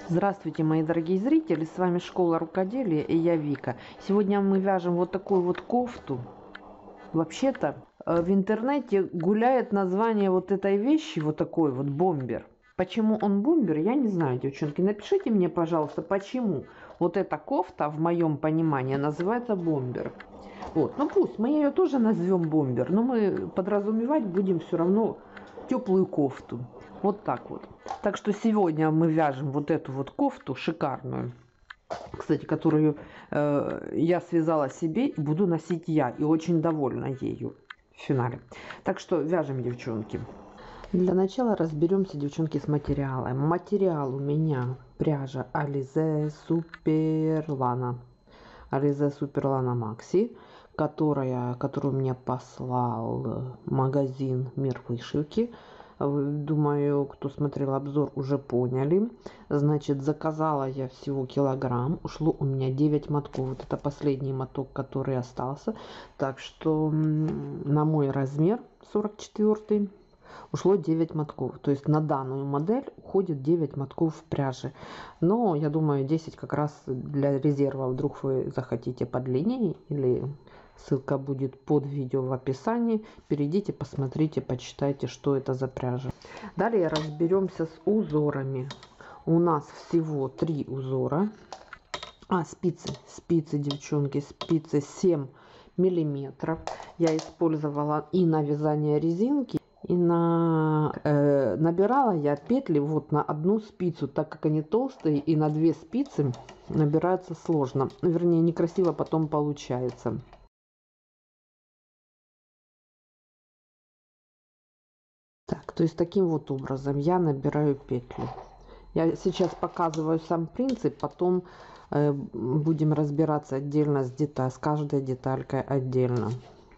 Здравствуйте, мои дорогие зрители, с вами Школа Рукоделия и я Вика. Сегодня мы вяжем вот такую вот кофту. Вообще-то в интернете гуляет название вот этой вещи, вот такой вот бомбер. Почему он бомбер, я не знаю, девчонки. Напишите мне, пожалуйста, почему вот эта кофта, в моем понимании, называется бомбер. Вот, ну пусть, мы ее тоже назовем бомбер, но мы подразумевать будем все равно теплую кофту. Вот так вот. Так что сегодня мы вяжем вот эту вот кофту шикарную. Кстати, которую я связала себе и буду носить я. И очень довольна ею в финале. Так что вяжем, девчонки. Для начала разберемся, девчонки, с материалом. Материал у меня пряжа Alize Superlana. Alize Superlana Maxi, которую мне послал магазин Мир Вышивки. Думаю, кто смотрел обзор, уже поняли. Значит, заказала я всего килограмм. Ушло у меня 9 мотков. Вот это последний моток, который остался. Так что на мой размер 44 ушло 9 мотков. То есть на данную модель уходит 9 мотков пряжи. Но я думаю, 10 как раз для резерва. Вдруг вы захотите подлиннее, или ссылка будет под видео в описании. Перейдите, посмотрите, почитайте, что это за пряжа. Далее разберемся с узорами. У нас всего 3 узора. Спицы, девчонки, спицы 7 миллиметров. Я использовала и на вязание резинки, и набирала я петли вот на одну спицу, так как они толстые, и на 2 спицы набирается сложно. Вернее, некрасиво потом получается. Так, то есть таким вот образом я набираю петли. Я сейчас показываю сам принцип, потом будем разбираться отдельно с каждой деталькой отдельно.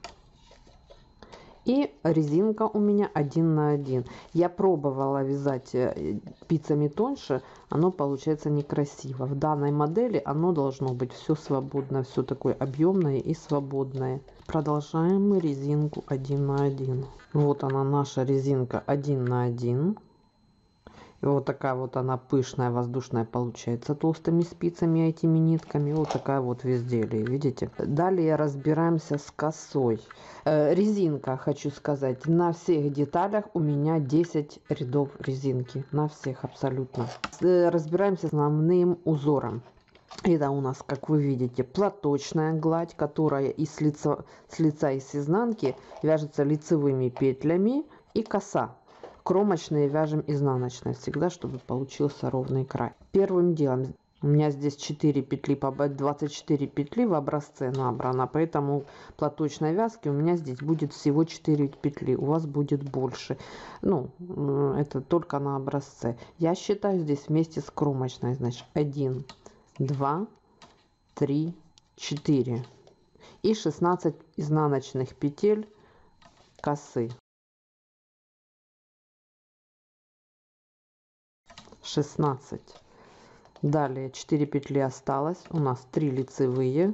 И резинка у меня 1 на 1. Я пробовала вязать спицами тоньше, оно получается некрасиво. В данной модели оно должно быть все свободно, все такое объемное и свободное. Продолжаем мы резинку 1 на 1. Вот она, наша резинка 1 на 1. И вот такая вот она пышная, воздушная получается толстыми спицами, этими нитками. Вот такая вот в изделии, видите. Далее разбираемся с косой. Резинка, хочу сказать, на всех деталях у меня 10 рядов резинки. На всех абсолютно. Разбираемся с основным узором. Это у нас, как вы видите, платочная гладь, которая и с лица и с изнанки вяжется лицевыми петлями, и коса. Кромочные вяжем изнаночной всегда, чтобы получился ровный край. Первым делом у меня здесь 4 петли, 24 петли в образце набрано, поэтому платочной вязки у меня здесь будет всего 4 петли, у вас будет больше. Ну, это только на образце. Я считаю здесь вместе с кромочной, значит, 1, 2, 3, 4 и 16 изнаночных петель косы. 16. Далее 4 петли осталось, у нас 3 лицевые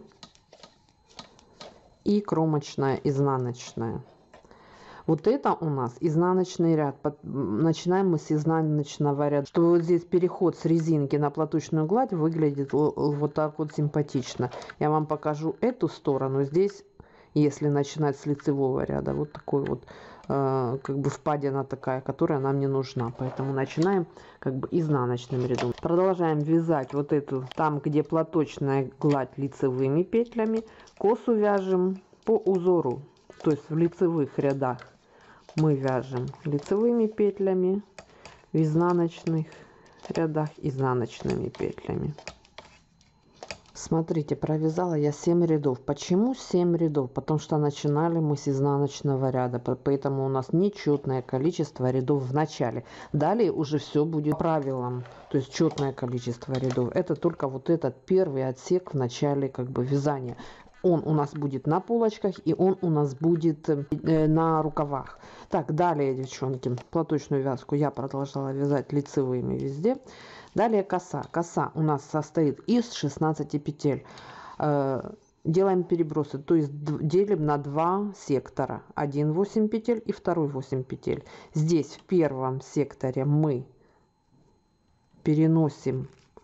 и кромочная изнаночная. Вот это у нас изнаночный ряд. Начинаем мы с изнаночного ряда, чтобы вот здесь переход с резинки на платочную гладь выглядит вот так вот симпатично. Я вам покажу эту сторону. Здесь, если начинать с лицевого ряда, вот такой вот как бы впадина такая, которая нам не нужна. Поэтому начинаем как бы изнаночным рядом. Продолжаем вязать вот эту, там где платочная гладь, лицевыми петлями. Косу вяжем по узору, то есть в лицевых рядах мы вяжем лицевыми петлями, в изнаночных рядах изнаночными петлями. Смотрите, провязала я 7 рядов. Почему 7 рядов? Потому что начинали мы с изнаночного ряда, поэтому у нас нечетное количество рядов в начале. Далее уже все будет по правилам, то есть четное количество рядов. Это только вот этот первый отсек в начале как бы вязания. Он у нас будет на полочках, и он у нас будет на рукавах. Так, далее, девчонки, платочную вязку я продолжала вязать лицевыми везде. Далее коса. Коса у нас состоит из 16 петель. Делаем перебросы, то есть делим на 2 сектора. Один 8 петель и второй 8 петель. Здесь в первом секторе мы переносим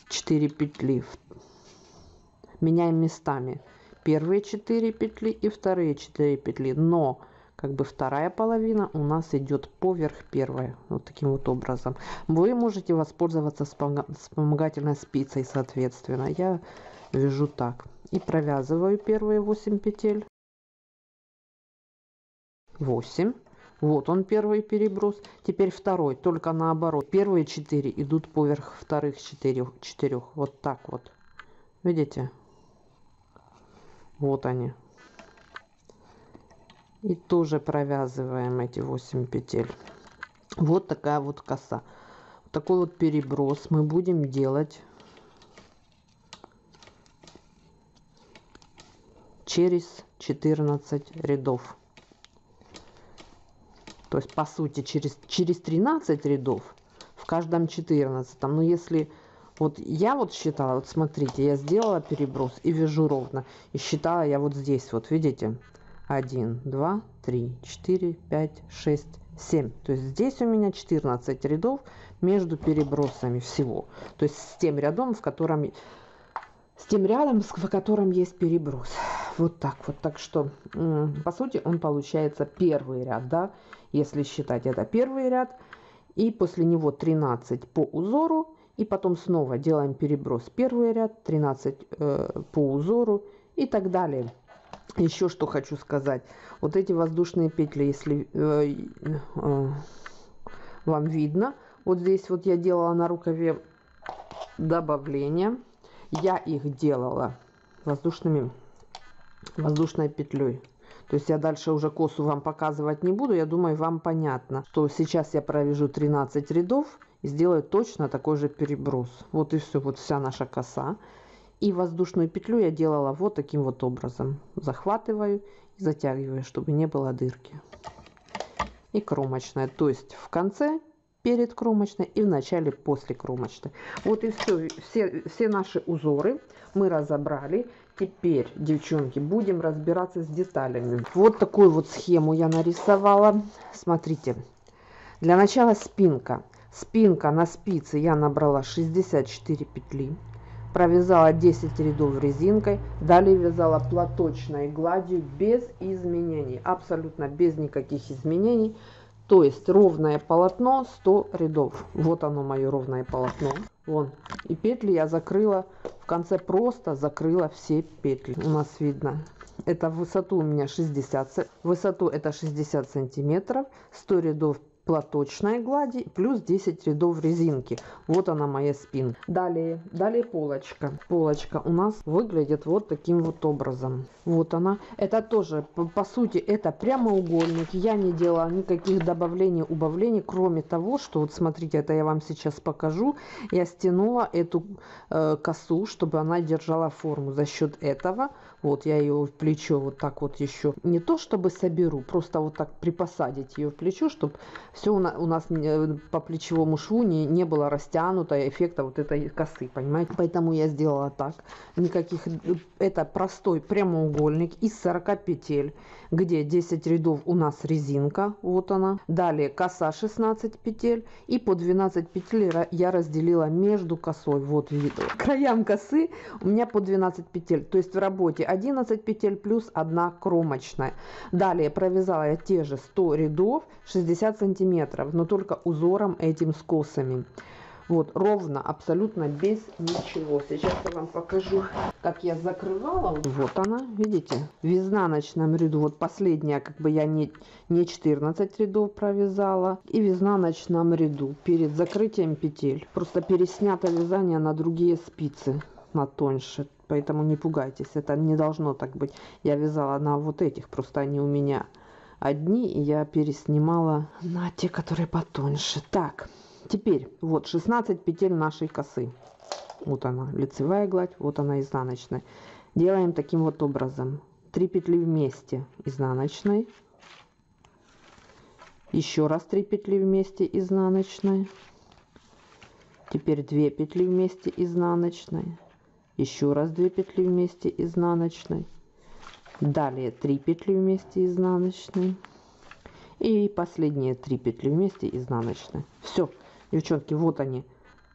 4 петли, меняем местами первые 4 петли и вторые 4 петли, но как бы вторая половина у нас идет поверх первой, вот таким вот образом. Вы можете воспользоваться вспомогательной спицей, соответственно. Я вяжу так и провязываю первые 8 петель. 8. Вот он, первый переброс. Теперь второй, только наоборот. Первые 4 идут поверх вторых 4. Вот так вот. Видите? Вот они. И тоже провязываем эти 8 петель. Вот такая вот коса. Вот такой вот переброс мы будем делать через 14 рядов. То есть, по сути, через 13 рядов, в каждом 14. Но если вот я вот считала, вот смотрите, я сделала переброс и вяжу ровно. И считала я вот здесь, вот видите, 1, 2, 3, 4, 5, 6, 7. То есть здесь у меня 14 рядов между перебросами всего. То есть с тем рядом, в котором есть переброс. Вот так вот. Так что, по сути, он получается первый ряд, да, если считать это первый ряд. И после него 13 по узору. И потом снова делаем переброс. Первый ряд, 13 по узору и так далее. Еще что хочу сказать. Вот эти воздушные петли, если вам видно, вот здесь вот я делала на рукаве добавления. Я их делала воздушной петлей. То есть я дальше уже косу вам показывать не буду. Я думаю, вам понятно, что сейчас я провяжу 13 рядов и сделаю точно такой же переброс. Вот и все, вот вся наша коса. И воздушную петлю я делала вот таким вот образом. Захватываю и затягиваю, чтобы не было дырки. И кромочная, то есть в конце перед кромочной и в начале после кромочной. Вот и все наши узоры мы разобрали. Теперь, девчонки, будем разбираться с деталями. Вот такую вот схему я нарисовала. Смотрите, для начала спинка. Спинка на спице я набрала 64 петли. Провязала 10 рядов резинкой, далее вязала платочной гладью без изменений, абсолютно без никаких изменений. То есть ровное полотно 100 рядов. Вот оно, мое ровное полотно. Вон. И петли я закрыла, в конце просто закрыла все петли. У нас видно. Это в высоту у меня 60, высоту это 60 сантиметров, 100 рядов платочной глади плюс 10 рядов резинки. Вот она, моя спинка. Далее полочка. Полочка у нас выглядит вот таким вот образом. Вот она. Это тоже, по сути, это прямоугольник. Я не делала никаких добавлений, убавлений, кроме того, что вот смотрите, это я вам сейчас покажу. Я стянула эту косу, чтобы она держала форму. За счет этого вот я ее в плечо вот так вот еще не то чтобы соберу, просто вот так припосадить ее в плечо, чтобы все у нас по плечевому шву не было растянуто эффекта вот этой косы, понимаете? Поэтому я сделала так. Никаких, это простой прямоугольник из 40 петель, где 10 рядов у нас резинка, вот она. Далее коса 16 петель и по 12 петель я разделила между косой, вот видно. К краям косы у меня по 12 петель, то есть в работе 11 петель плюс 1 кромочная. Далее провязала я те же 100 рядов 60 сантиметров, но только узором этим с косами. Вот ровно, абсолютно без ничего. Сейчас я вам покажу, как я закрывала. Вот она, видите, в изнаночном ряду. Вот последняя, как бы я не 14 рядов провязала. И в изнаночном ряду перед закрытием петель просто переснято вязание на другие спицы, на тоньше. Поэтому не пугайтесь, это не должно так быть. Я вязала на вот этих, просто они у меня одни, и я переснимала на те, которые потоньше. Так. Теперь вот 16 петель нашей косы. Вот она, лицевая гладь, вот она изнаночная. Делаем таким вот образом. 3 петли вместе изнаночной. Еще раз 3 петли вместе изнаночной. Теперь 2 петли вместе изнаночной. Еще раз 2 петли вместе изнаночной. Далее 3 петли вместе изнаночной. И последние 3 петли вместе изнаночной. Все. Девчонки, вот они,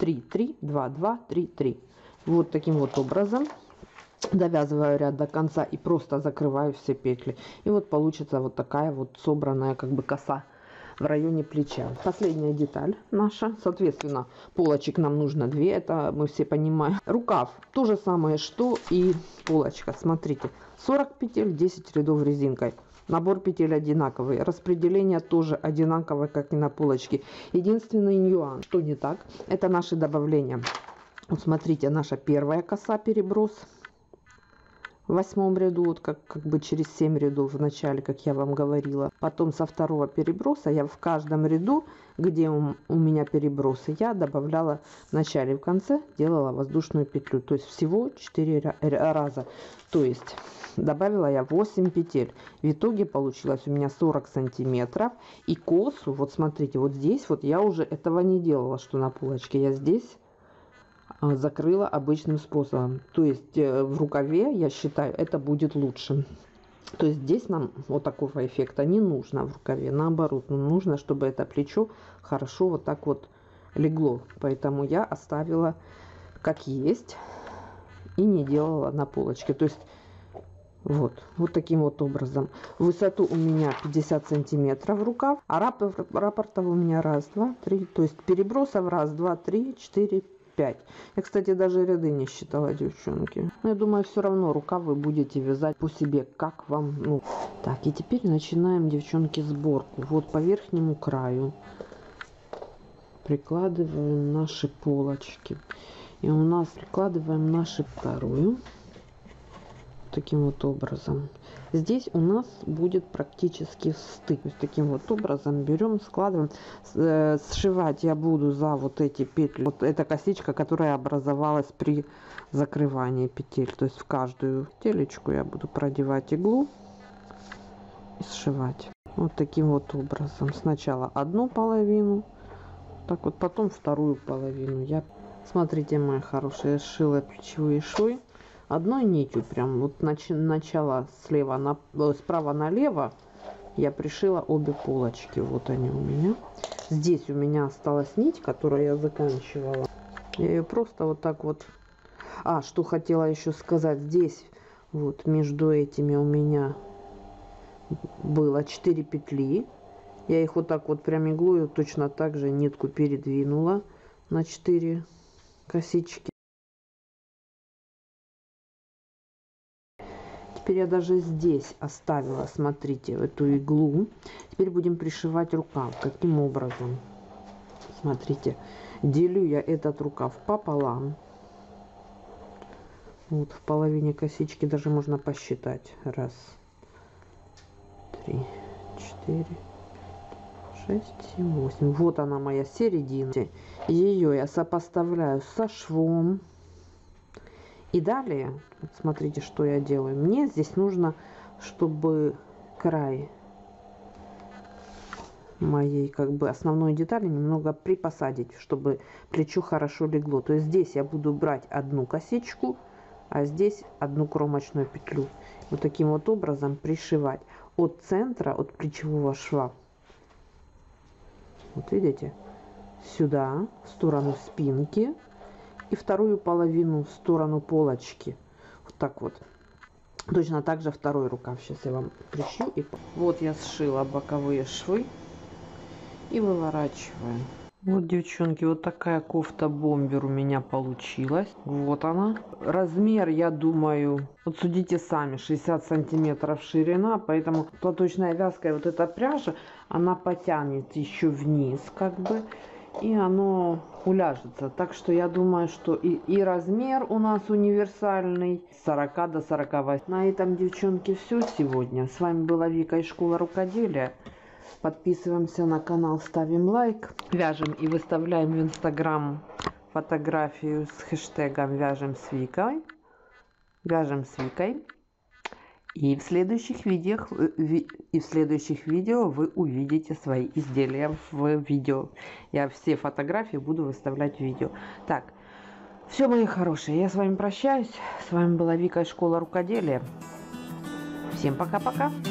3, 3, 2, 2, 3, 3. Вот таким вот образом довязываю ряд до конца и просто закрываю все петли. И вот получится вот такая вот собранная как бы коса в районе плеча. Последняя деталь наша. Соответственно, полочек нам нужно 2. Это мы все понимаем. Рукав. То же самое, что и полочка. Смотрите. 40 петель, 10 рядов резинкой. Набор петель одинаковый. Распределение тоже одинаковое, как и на полочке. Единственный нюанс, что не так, это наши добавления. Вот смотрите, наша первая коса переброс. В 8 ряду, вот как бы через 7 рядов в начале, как я вам говорила. Потом со второго переброса я в каждом ряду, где у меня перебросы, я добавляла в начале и в конце, делала воздушную петлю. То есть всего 4 раза. То есть добавила я 8 петель. В итоге получилось у меня 40 сантиметров. И косу, вот смотрите, вот здесь вот я уже этого не делала, что на полочке. Я здесь закрыла обычным способом. То есть в рукаве, я считаю, это будет лучше. То есть здесь нам вот такого эффекта не нужно в рукаве. Наоборот, нам нужно, чтобы это плечо хорошо вот так вот легло. Поэтому я оставила как есть и не делала на полочке. То есть вот таким вот образом. Высоту у меня 50 сантиметров рукав, а раппортов у меня 1, 2, 3. То есть перебросов 1, 2, 3, 4, 5. Я, кстати, даже ряды не считала, девчонки. Но я думаю, все равно рукав вы будете вязать по себе, как вам. Ну. Так, и теперь начинаем, девчонки, сборку. Вот по верхнему краю прикладываем наши полочки. И у нас прикладываем нашу вторую. Таким вот образом. Здесь у нас будет практически стык. То есть таким вот образом берем, складываем. Сшивать я буду за вот эти петли. Вот эта косичка, которая образовалась при закрывании петель. То есть в каждую петелечку я буду продевать иглу и сшивать. Вот таким вот образом. Сначала одну половину, так вот, потом вторую половину. Смотрите, мои хорошие, сшила плечевые швы одной нитью, прям вот начала справа налево я пришила обе полочки. Вот они у меня. Здесь у меня осталась нить, которую я заканчивала. Я ее просто вот так вот. Что хотела еще сказать, здесь вот между этими у меня было 4 петли. Я их вот так вот прям иглой точно так же нитку передвинула на 4 косички. Теперь я даже здесь оставила, смотрите, эту иглу. Теперь будем пришивать рукав. Каким образом? Смотрите, делю я этот рукав пополам. Вот в половине косички даже можно посчитать. 1, 3, 4, 6, 7, 8. Вот она, моя середина. Ее я сопоставляю со швом. И далее, вот смотрите, что я делаю. Мне здесь нужно, чтобы край моей как бы основной детали немного припосадить, чтобы плечо хорошо легло. То есть здесь я буду брать одну косичку, а здесь одну кромочную петлю. Вот таким вот образом пришивать от центра, от плечевого шва. Вот видите, сюда, в сторону спинки. И вторую половину в сторону полочки. Вот так вот. Точно так же второй рукав. Сейчас я вам пришью. Вот я сшила боковые швы. И выворачиваю. Вот, девчонки, вот такая кофта-бомбер у меня получилась. Вот она. Размер, я думаю, вот судите сами, 60 сантиметров ширина. Поэтому платочная вязка и вот эта пряжа, она потянет еще вниз как бы. И оно уляжется. Так что я думаю, что и размер у нас универсальный. С 40 до 48. На этом, девчонки, все сегодня. С вами была Вика из Школы Рукоделия. Подписываемся на канал, ставим лайк. Вяжем и выставляем в Инстаграм фотографию с хэштегом «Вяжем с Викой». Вяжем с Викой. И в следующих видео вы увидите свои изделия в видео. Я все фотографии буду выставлять в видео. Так, все, мои хорошие, я с вами прощаюсь. С вами была Вика из Школы Рукоделия. Всем пока-пока.